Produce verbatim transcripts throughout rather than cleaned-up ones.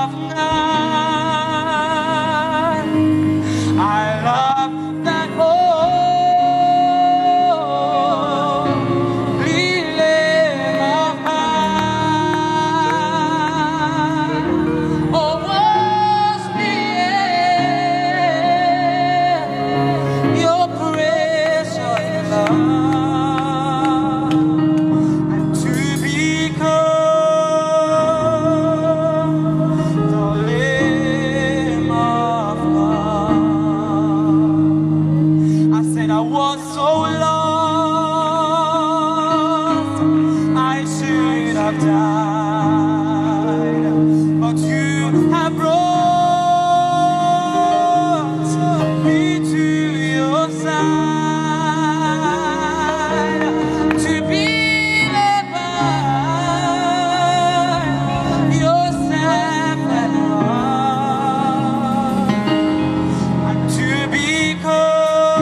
of God. I love that holy Lamb of God. Oh, was me your precious love. I was so lost, I should have died, but you have brought me to your side, to be led by yourself and love, and to become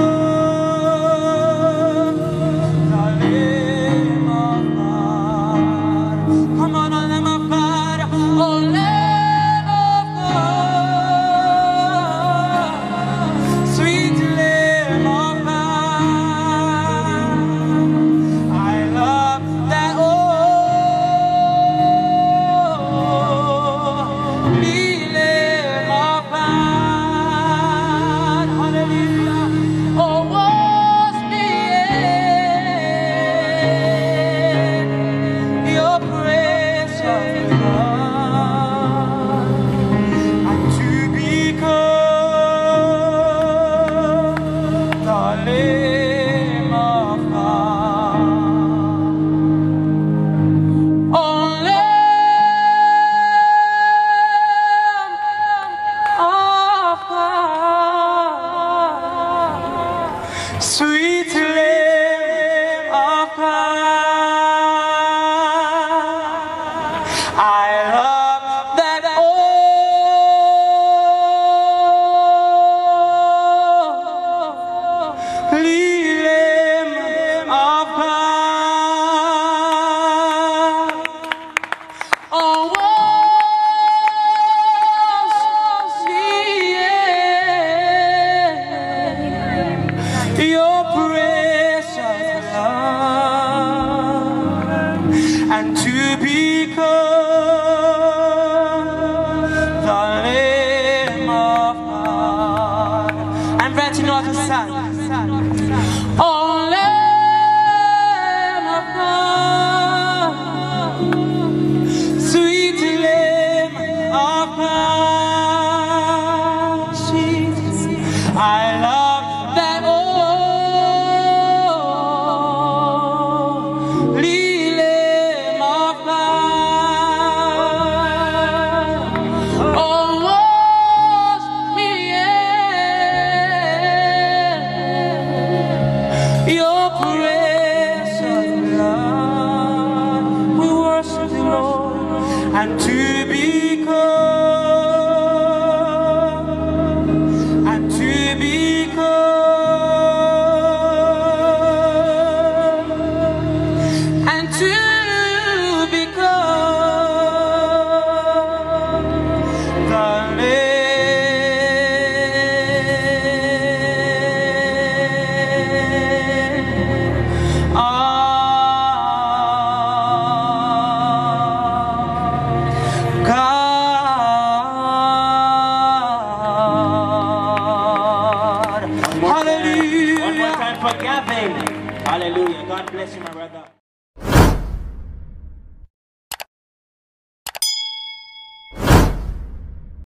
sweet Lamb of God. I love that holy Lamb of God. Oh, your precious love, and to become the Lamb of God. I'm ready to know the sun. Oh, Lamb of God, sweet Lamb of God, sweet. I love that Lamb of God. Oh, wash me in your precious blood. We worship the Lord, and to become, and to become, and to become the Lamb of God. Hallelujah. One more time for Gavin. Hallelujah. God bless you, my brother.